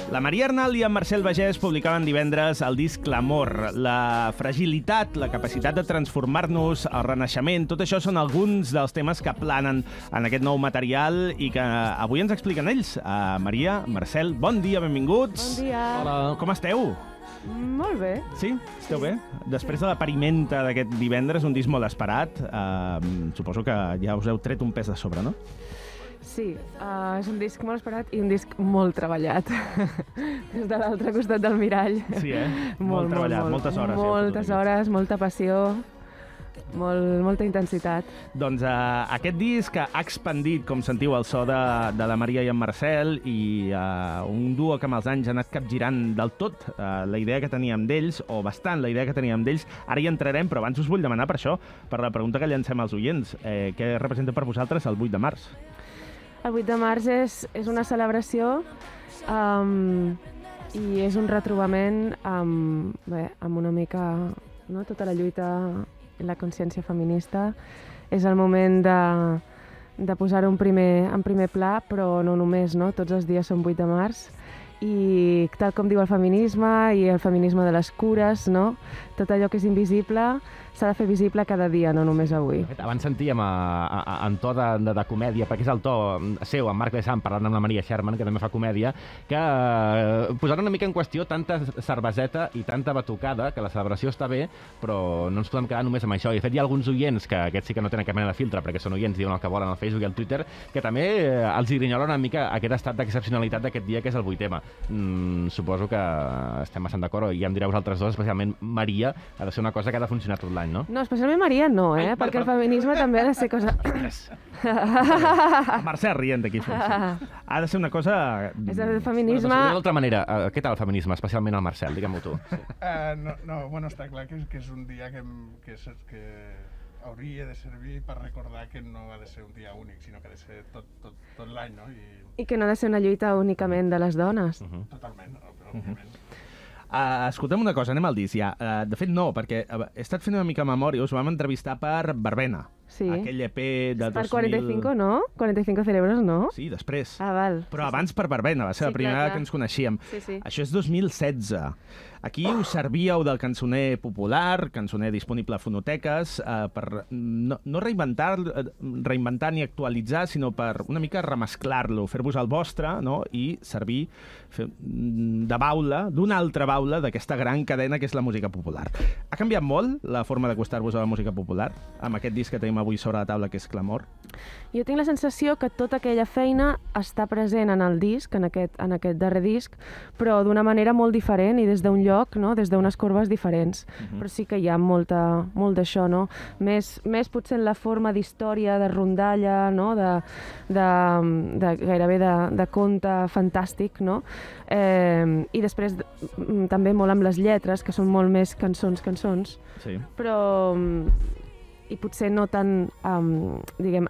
La Maria Arnal i en Marcel Bagès publicaven divendres el disc L'amor. La fragilitat, la capacitat de transformar-nos, el renaixement, tot això són alguns dels temes que planen en aquest nou material i que avui ens expliquen ells. Maria, Marcel, bon dia, benvinguts. Bon dia. Hola. Com esteu? Molt bé. Sí? Esteu bé? Després de la parimenta d'aquest divendres, un disc molt esperat, suposo que ja us heu tret un pes de sobre, no? Sí, és un disc molt esperat i un disc molt treballat. Des de l'altre costat del mirall. Sí, molt treballat, moltes hores. Moltes hores, molta passió, molta intensitat. Doncs aquest disc ha expandit, com sentiu, el so de la Maria i en Marcel, i un duo que amb els anys ha anat capgirant del tot la idea que teníem d'ells, o bastant la idea que teníem d'ells. Ara hi entrarem, però abans us vull demanar per això, per la pregunta que llancem als oients. Què representa per vosaltres el 8 de març? El 8 de març és una celebració i és un retrobament amb una mica tota la lluita i la consciència feminista. És el moment de posar-ho en primer pla, però no només, no? Tots els dies són 8 de març. I tal com diu el feminisme i el feminisme de les cures, no? Tot allò que és invisible s'ha de fer visible cada dia, no només avui. Abans sentíem en to de comèdia, perquè és el to seu, en Marc Lessant, parlant amb la Maria Sherman, que també fa comèdia, que posant una mica en qüestió tanta cerveseta i tanta batucada, que la celebració està bé, però no ens podem quedar només amb això. I de fet hi ha alguns oients, que aquests sí que no tenen cap mena de filtre, perquè són oients, diuen el que volen al Facebook i al Twitter, que també els grinyola una mica aquest estat d'excepcionalitat d'aquest dia, que és el 8M. Suposo que estem bastant d'acord, i ja em direu vosaltres dos, especialment Maria, ha de ser una cosa que ha de funcionar tot l'any, no? No, especialment Maria no, perquè el feminisme també ha de ser cosa... Marcel rient d'aquí fons. Ha de ser una cosa... És el feminisme... D'altra manera, què tal el feminisme, especialment el Marcel? Digue'm-ho tu. Bueno, està clar que és un dia que hauria de servir per recordar que no ha de ser un dia únic, sinó que ha de ser tot l'any, no? I que no ha de ser una lluita únicament de les dones. Totalment, òbviament. Escolta'm una cosa, anem al disc ja. De fet, no, perquè he estat fent una mica memòria, us vam entrevistar per Verbena. Sí. Aquell EP de 2000... Per 45, no? 45 cerebros, no? Sí, després. Val. Però abans per Verbena, va ser la primera que ens coneixíem. Sí. Això és 2016. Aquí us servíeu del cançoner popular, cançoner disponible a fonoteques, per no reinventar ni actualitzar, sinó per una mica remesclar-lo, fer-vos el vostre, no? I servir de baula, d'una altra baula d'aquesta gran cadena que és la música popular. Ha canviat molt la forma d'acostar-vos a la música popular amb aquest disc que tenim avui sobre la taula, que és L'amor? Jo tinc la sensació que tota aquella feina està present en el disc, en aquest darrer disc, però d'una manera molt diferent i des d'un lloc, no? Des d'unes corbes diferents. Però sí que hi ha molt d'això, no? Més potser en la forma d'història, de rondalla, no? Gairebé de conte fantàstic, no? I després també molt amb les lletres, que són molt més cançons, sí. Però i potser no tant, diguem,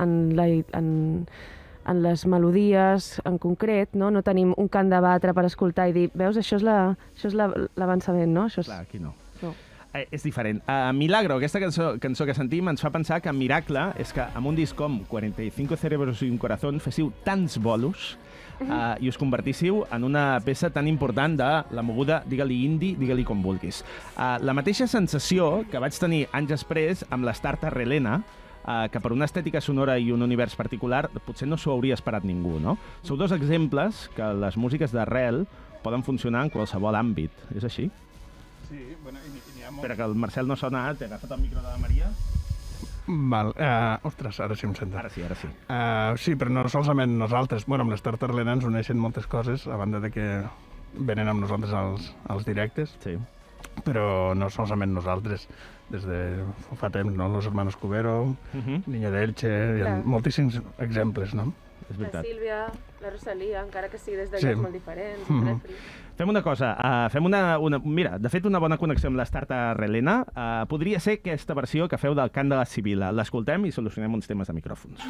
en les melodies en concret, no? No tenim un cant de batre per escoltar i dir, veus, això és l'avançament, no? Clar, aquí no. És diferent. Milagro, aquesta cançó que sentim, ens fa pensar que miracle és que amb un disc com 45 cerebros y un corazón féssiu tants bolos i us convertíssiu en una peça tan important de la moguda, digue-li indie, digue-li com vulguis. La mateixa sensació que vaig tenir anys després amb l'Starter Relena, que per una estètica sonora i un univers particular potser no s'ho hauria esperat ningú, no? Sou dos exemples que les músiques d'arrel poden funcionar en qualsevol àmbit. És així? Sí, bueno, i n'hi ha molt... Espera, que el Marcel no sona, t'he agafat el micro de la Maria. Val, ostres, ara sí em sento. Ara sí. Sí, però no solament nosaltres. Bueno, amb l'Starter Relena ens uneixen moltes coses, a banda de que venen amb nosaltres als directes. Sí. Però no solament nosaltres. Des de fa temps, no? Los Hermanos Cubero, Niña de Elche, hi ha moltíssims exemples, no? És veritat. La Sílvia, la Rosalia, encara que sigui des de llocs molt diferents. Fem una cosa, mira, de fet una bona connexió amb l'Starter Relena podria ser aquesta versió que feu del cant de la Sibila. L'escoltem i solucionem uns temes de micròfons.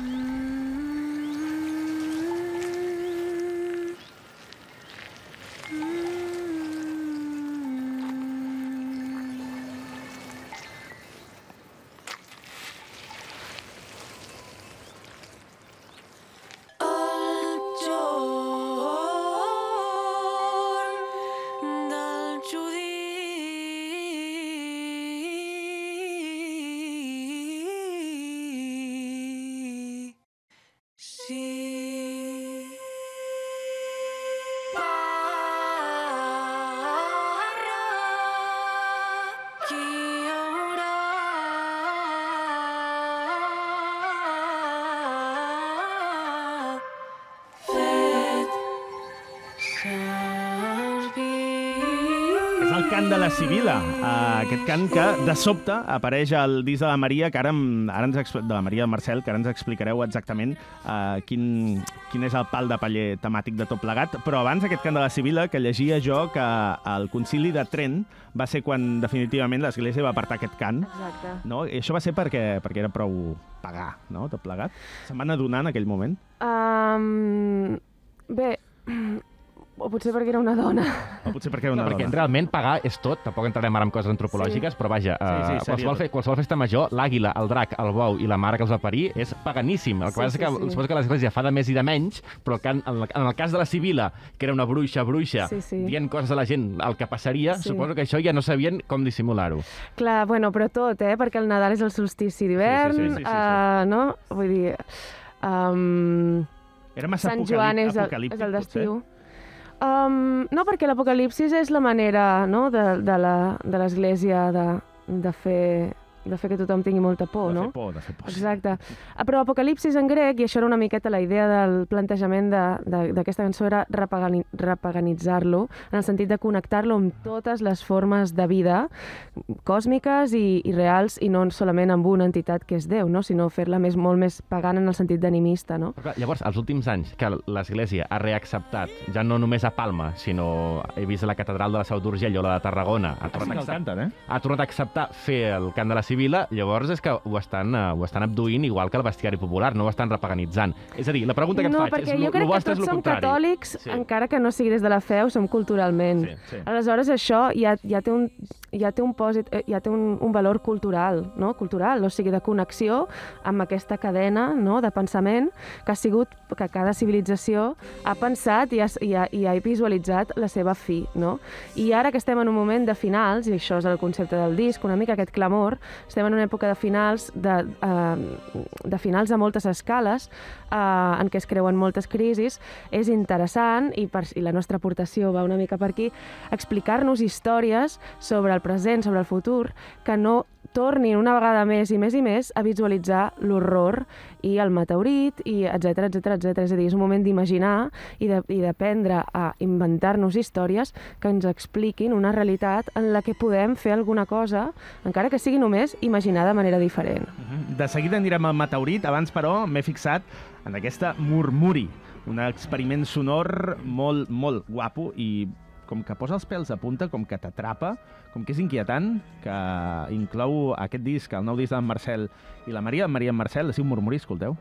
És el cant de la Sibil·la, aquest cant que de sobte apareix al disc de la Maria, que ara de la Maria del Marcel, que ara ens explicareu exactament quin és el pal de paller temàtic de tot plegat. Però abans aquest cant de la Sibil·la, que llegia jo que al concili de Trent va ser quan definitivament l'Església va apartar aquest cant. Exacte. No? I això va ser perquè era prou pagar, no?, tot plegat. Se'n van adonar en aquell moment? Bé, o potser perquè era una dona. O potser perquè era una Perquè dona. realment pagar és tot, tampoc entrarem ara en coses antropològiques, però vaja, qualsevol festa major, l'àguila, el drac, el bou i la mare que els va parir és paganíssim. El que passa és que suposo que l'Església fa de més i de menys, però en el cas de la Sibil·la, que era una bruixa, dient coses a la gent, el que passaria, suposo que això ja no sabien com dissimular-ho. Clar, bueno, però tot, perquè el Nadal és el solstici d'hivern, no? Vull dir... Era massa Sant Joan és el d'estiu. No, perquè l'apocalipsis és la manera, no?, de l'Església de fer que tothom tingui molta por, no? De fer por. Exacte. Però apocalipsis en grec, i això era una miqueta la idea del plantejament d'aquesta cançó, era repaganitzar-lo, en el sentit de connectar-lo amb totes les formes de vida còsmiques i reals, i no solament amb una entitat que és Déu, no?, sinó fer-la molt més pagana en el sentit d'animista, no? Però, llavors, els últims anys que l'Església ha reacceptat, ja no només a Palma, sinó he vist la catedral de la Seu d'Urgell o la de Tarragona, ha tornat a acceptar fer el cant de la Sibil·la, llavors és que ho estan abduint igual que el bestiari popular, no ho estan repaganitzant. És a dir, la pregunta que et faig és No, perquè jo crec que tots som catòlics, encara que no sigui des de la fe, ho som culturalment. Aleshores, això ja té un valor cultural, no? Cultural, o sigui, de connexió amb aquesta cadena, no?, de pensament que ha sigut que cada civilització ha pensat i ha visualitzat la seva fi, no? I ara que estem en un moment de finals, i això és el concepte del disc, una mica aquest clamor, estem en una època de finals de moltes escales, en què es creuen moltes crisis, és interessant, i la nostra aportació va una mica per aquí, explicar-nos històries sobre el present, sobre el futur, que no tornin una vegada més i més a visualitzar l'horror i el meteorit, i etcètera. És a dir, és un moment d'imaginar i d'aprendre a inventar-nos històries que ens expliquin una realitat en la que podem fer alguna cosa, encara que sigui només imaginar de manera diferent. De seguida anirem al meteorit, abans, però, m'he fixat en aquesta Murmuri, un experiment sonor molt, molt guapo i com que posa els pèls a punta, com que t'atrapa, com que és inquietant, que inclou aquest disc, el nou disc d'en Marcel i la Maria en Marcel, així un Murmuri, escolteu.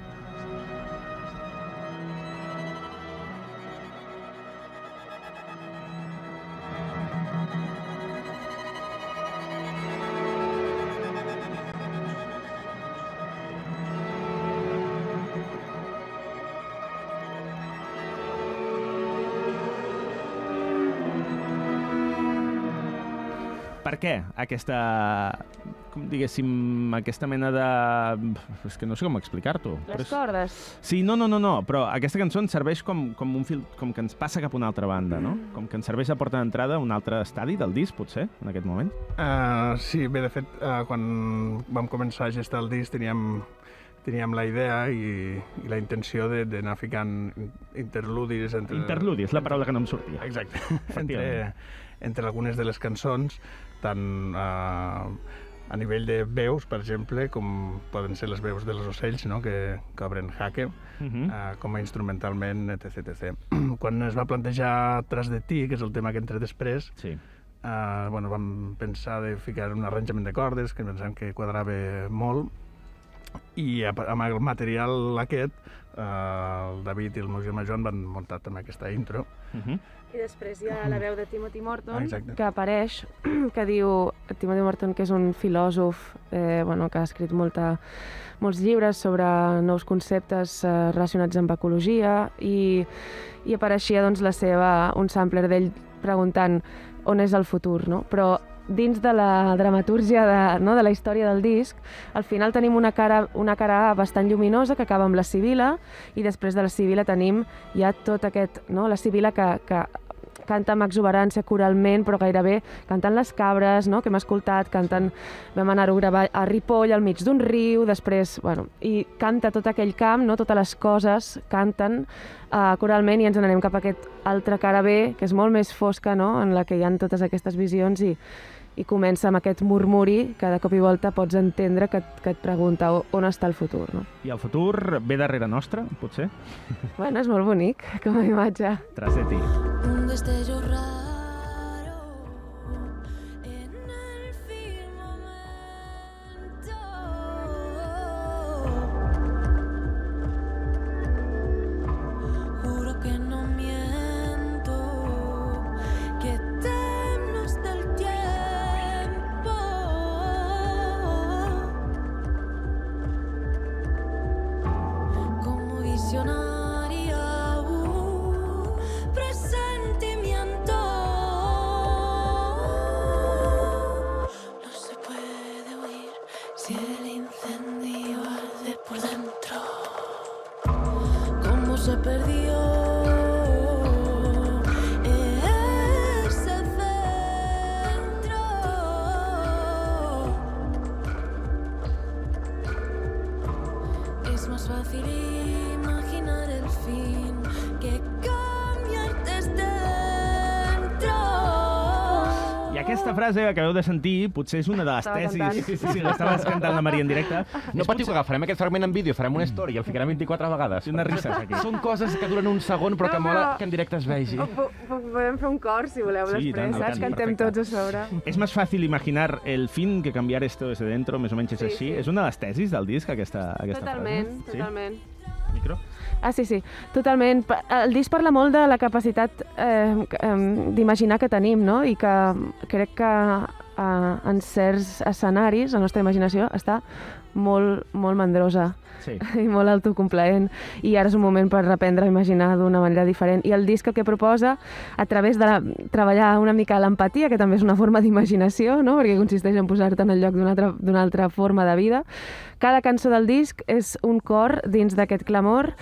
Per què aquesta, com diguéssim, aquesta mena de... És que no sé com explicar-t'ho. Les cordes. Sí, no, però aquesta cançó ens serveix com un fil, com que ens passa cap a una altra banda, no? Com que ens serveix a porta d'entrada a un altre estadi del disc, potser, en aquest moment. Sí, bé, de fet, quan vam començar a gestar el disc teníem la idea i la intenció d'anar ficant interludis entre... Interludis, la paraula que no em sortia. Exacte. Entre algunes de les cançons, tant a nivell de veus, per exemple, com poden ser les veus dels ocells, no?, que obren Jaque, com a instrumentalment, etc. Quan es va plantejar Tras de ti, que és el tema que entra després, vam pensar de ficar un arranjament de cordes, que pensàvem que quadrava molt, i amb el material aquest, el David i el meu germà Joan van muntar també aquesta intro. I després hi ha la veu de Timothy Morton, que apareix, que diu... Timothy Morton, que és un filòsof que ha escrit molts llibres sobre nous conceptes relacionats amb ecologia, i apareixia un sampler d'ell preguntant on és el futur, no? Però dins de la dramatúrgia de la història del disc, al final tenim una cara A bastant lluminosa que acaba amb la Sibil·la, i després de la Sibil·la tenim ja tot aquest... La Sibil·la que canta amb exuberància coralment, però gairebé canten les cabres, no?, que hem escoltat, vam anar-ho a gravar a Ripoll, al mig d'un riu, després, bueno, i canta tot aquell camp, no?, totes les coses canten coralment, i ens n'anem cap a aquest altre cara B, que és molt més fosca, no?, en la que hi ha totes aquestes visions, i comença amb aquest murmuri que de cop i volta pots entendre que et pregunta on està el futur, no? I el futur ve darrere nostre, potser? Bueno, és molt bonic com a imatge. Tras de ti. Un destello raro en el firmamento. Juro que no miento, que eternos del tiempo. Como visionaria, presentimiento. No se puede huir si el incendio arde por dentro. Cómo se perdió ese centro. Es más fácil imaginar el fin que cambiar desde dentro. I aquesta frase que acabeu de sentir potser és una de les Estava tesis... cantant. Sí, l'estaves cantant la Maria en directe. No patiu, que agafarem aquest fragment en vídeo, farem una story i el ficarem 24 vegades. Unes risses aquí. Són coses que duren un segon, però que No, mola però- que en directe es vegi. Podem fer un cor, si voleu, Sí, i tant, després, i saps? tant, Cantem perfecte. tots a sobre. És més fàcil imaginar el fin que cambiar esto desde dentro, més o menys és Sí, així. sí. És una de les tesis del disc, aquesta Totalment, frase. totalment. Sí? Micro? Ah, sí, totalment. El disc parla molt de la capacitat d'imaginar que tenim, no? I que crec que en certs escenaris la nostra imaginació està molt, molt mandrosa Sí. i molt autocomplaent, i ara és un moment per reprendre a imaginar d'una manera diferent. I el disc el que proposa, a través de treballar una mica l'empatia, que també és una forma d'imaginació, no?, perquè consisteix en posar-te en el lloc d'una altra forma de vida, cada cançó del disc és un cor dins d'aquest clamor,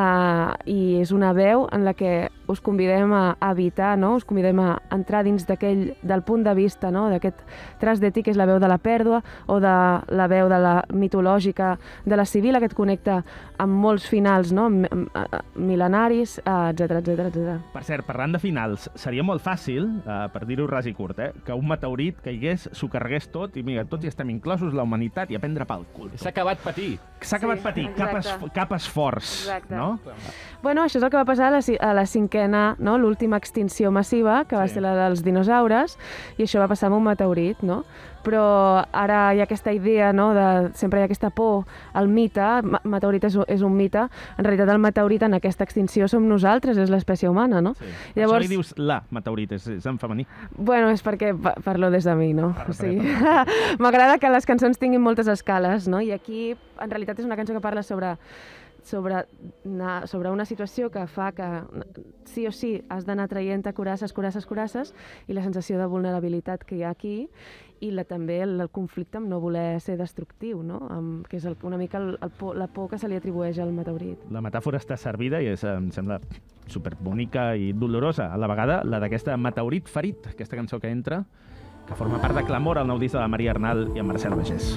i és una veu en la que us convidem a habitar, no?, us convidem a entrar dins del punt de vista, no?, d'aquest Tras de ti, que és la veu de la pèrdua, o de la veu de la mitològica de la Sibila, que et connecta amb molts finals, no?, mil·lenaris, etc. Per cert, parlant de finals, seria molt fàcil, per dir-ho ras i curt, que un meteorit caigués, s'ho carregués tot, i mira, tots hi estem inclosos, la humanitat, i a prendre pel cul. S'ha acabat patir. S'ha acabat Sí, patir, exacte. cap esforç, Exacte. no? Bueno, això és el que va passar a la cinquena, no?, l'última extinció massiva, que va Sí. ser la dels dinosaures, i això va passar amb un meteorit, no? Però ara hi ha aquesta idea, no?, sempre hi ha aquesta por al mite, meteorit és un mite, en realitat el meteorit en aquesta extinció som nosaltres, és l'espècie humana, no? Sí. Llavors- Això li dius la meteorit, és en femení. Bueno, és perquè parlo des de mi, no? Ah, O sigui, m'agrada que les cançons tinguin moltes escales, no? I aquí, en realitat, és una cançó que parla sobre una situació que fa que sí o sí has d'anar traient a curasses, i la sensació de vulnerabilitat que hi ha aquí, i també el conflicte amb no voler ser destructiu, no? Que és una mica la por que se li atribueix al meteorit. La metàfora està servida i em sembla superbonica i dolorosa. A la vegada, la d'aquesta Meteorit ferit, aquesta cançó que entra, que forma part de Clamor, el nou disc de la Maria Arnal i en Marcel Bagés.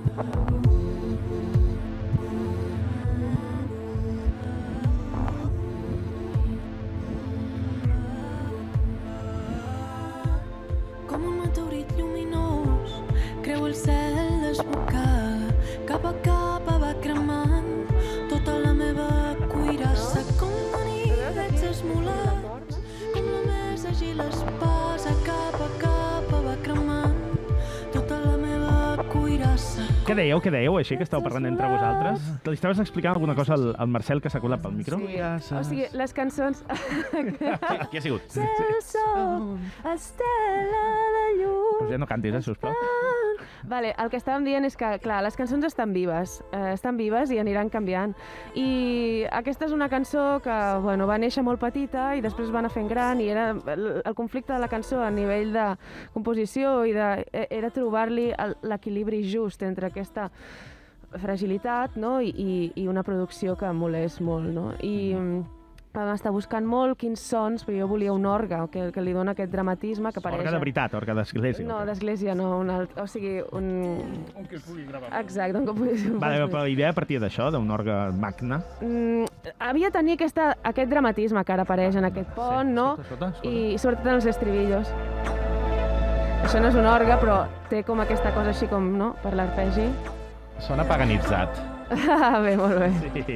Com un meteorit lluminós, creu el cel desbocat, cap a cap va cremant tota la meva cuirassa, com ganivets esmolats, com la més àgil espasa, cap a cap va cremant tota la meva cuirassa. Què dèieu, així que estàu parlant entre vosaltres? Li estaves explicant alguna cosa al Marcel, que s'ha colat pel micro? Sí, o sigui, les cançons... Qui ha sigut? El sol, estela de llum... Pues ja no cantis, sisplau. Vale, el que estàvem dient és que, clar, les cançons estan vives i aniran canviant. I aquesta és una cançó que, bueno, va néixer molt petita i després va anar fent gran, i era el conflicte de la cançó a nivell de composició era trobar-li l'equilibri just entre aquesta fragilitat, no?, i una producció que molés molt, no? vam estar buscant molt quins sons, però jo volia un orgue que li dona aquest dramatisme que apareix... Orgue de veritat, orgue d'església. No, d'església no, o sigui, un... Un que es pugui gravar. Exacte, un que pugui... Vale, però la idea a partir d'això, d'un orgue magne... Havia de tenir aquest dramatisme que ara apareix en aquest pont, no? Escolta. I sobretot en els estribillos. Això no és un orgue, però té com aquesta cosa així com, no?, per l'arpegi. Sona paganitzat. Bé, molt bé. Sí.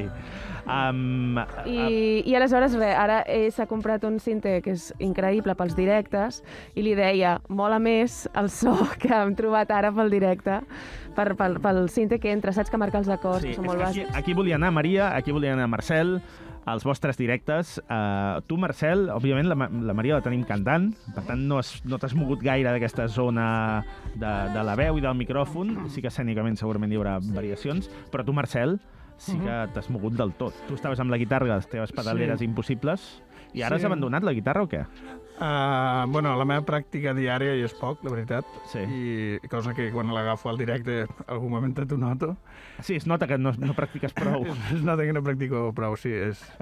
I aleshores, ara ell s'ha comprat un cinte que és increïble pels directes i li deia, mola més el so que hem trobat ara pel directe, pel cinte que entra, saps que marca els acords, Sí, que són molt és que bàsics. aquí volia anar Maria, aquí volia anar Marcel, els vostres directes. Tu, Marcel, òbviament la Maria la tenim cantant, per tant no t'has mogut gaire d'aquesta zona de la veu i del micròfon, sí que escènicament segurament hi haurà variacions, però tu, Marcel, sí que t'has mogut del tot. Tu estaves amb la guitarra, les teves pedaleres impossibles, i ara has abandonat la guitarra o què? Bueno, la meva pràctica diària hi és poc, la veritat. Sí. I cosa que quan l'agafo al directe algun moment t'ho noto. Sí, es nota que no practiques prou. Es nota que no practico prou, sí.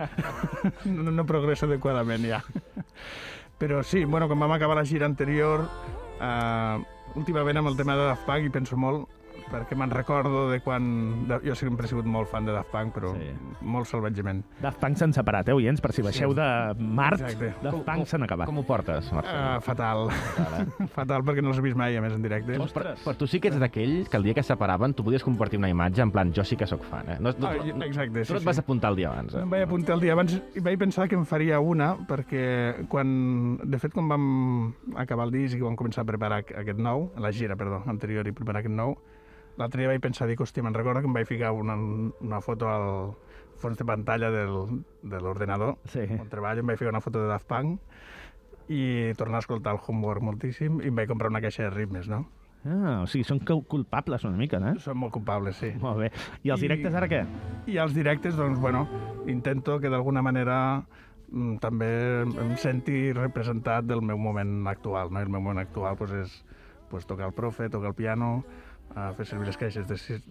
No progresso adequadament, ja. Però sí, bueno, quan vam acabar la gira anterior, últimament amb el tema de Daft Punk hi penso molt, perquè me'n recordo de quan... Jo sempre he sigut molt fan de Daft Punk, però molt salvatgement. Daft Punk s'han separat, oients? Per si baixeu de Mart, Exacte. Daft Punk s'han acabat. Com ho portes, Marcel? Fatal. Fatal, perquè no els he vist mai, a més, en directe. Però tu sí que ets d'aquell que el dia que es separaven tu podies compartir una imatge en plan, jo sí que sóc fan, eh? Exacte, Tu no et vas apuntar el dia abans, Em vaig apuntar el dia abans i vaig pensar que em faria una, perquè de fet, quan vam acabar el disc i vam començar a preparar aquest nou, la gira, perdó, anterior i preparar aquest nou, l'altre dia vaig pensar, hòstia, me'n recordo que em vaig ficar una foto al fons de pantalla de l'ordenador on treballo, em vaig ficar una foto de Daft Punk i tornar a escoltar el Homework moltíssim i em vaig comprar una caixa de ritmes, no? O sigui, són culpables una mica, no? Són molt culpables, sí. Molt bé. I els directes ara què? I els directes, doncs, bueno, intento que d'alguna manera també em senti representat del meu moment actual, no? El meu moment actual és tocar el profe, tocar el piano, fer servir les caixes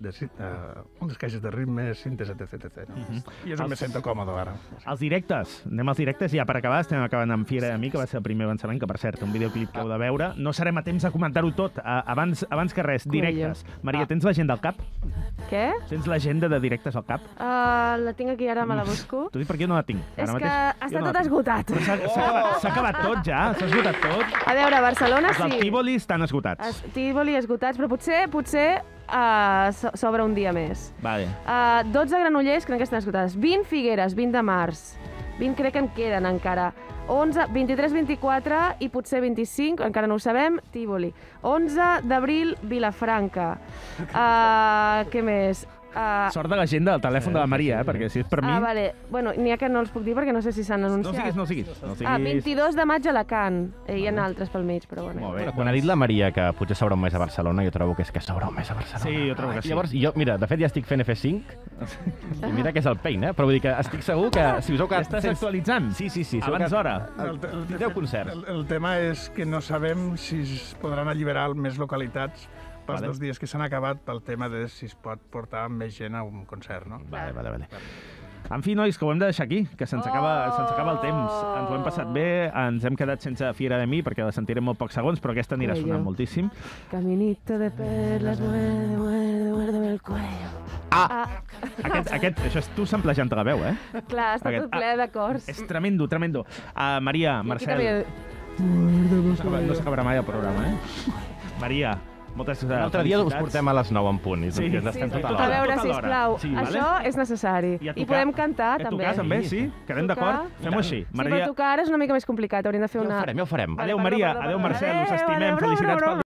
de ritmes, síntesi, etc. I és on me sento còmode ara. Els directes. Anem als directes i ja per acabar estem acabant amb Fiera de mi, que va ser el primer avançament, que per cert, un videoclip que heu de veure. No serem a temps de comentar-ho tot. Abans que res, directes. Maria, tens l'agenda al cap? Què? Tens l'agenda de directes al cap? La tinc aquí, ara me la busco. T'ho dic perquè jo no la tinc. És que està tot esgotat. S'ha acabat tot ja? S'ha esgotat tot? A veure, a Barcelona Els del Tívoli estan esgotats. Tívoli esgotats, però potser s'obre un dia més. Vale. 12 Granollers crec que estan esgotades. 20 Figueres, 20 de març. 20 crec que en queden encara. 11, 23, 24 i potser 25, encara no ho sabem, Tívoli. 11 d'abril, Vilafranca. Què més? Sort de l'agenda del telèfon de la Maria, perquè si és per mi... Vale. Bueno, n'hi ha que no els puc dir perquè no sé si s'han anunciat. No siguis. 22 de maig a Alacant. Hi ha altres pel mig, però bueno. Molt bé. Quan ha dit la Maria que potser s'obre un mes a Barcelona, jo trobo que és que s'obre un mes a Barcelona. Sí, jo trobo que sí. Llavors, mira, de fet ja estic fent F5, i mira que és el pain, però vull dir que estic segur que si us heu quedat... Estàs actualitzant? Sí. Abans d'hora? Tindreu concerts. El tema és que no sabem si es podran alliberar més localitats pels 2 dies que s'han acabat pel tema de si es pot portar més gent a un concert, no? Vale. En fi, nois, que ho hem de deixar aquí, que se'ns acaba el temps. Ens ho hem passat bé, ens hem quedat sense Fiera de mi, perquè la sentirem molt pocs segons, però aquesta anirà sonant moltíssim. Caminito de perlas, muerde el cuello. Això és tu samplejant la veu, eh? Clar, està tot ple d'acords. És tremendo. Maria, Marcel... No s'acabarà mai el programa, eh? Maria, moltes felicitats. L'altre dia us portem a les 9 en punt. Sí. A veure, sisplau, això és necessari. I podem cantar, també. I a tocar, també, sí? Quedem d'acord? Fem-ho així. Sí, però tocar ara és una mica més complicat, hauríem de fer una... Ja ho farem. Adéu, Maria. Adéu, Marcel. Us estimem. Felicitats pel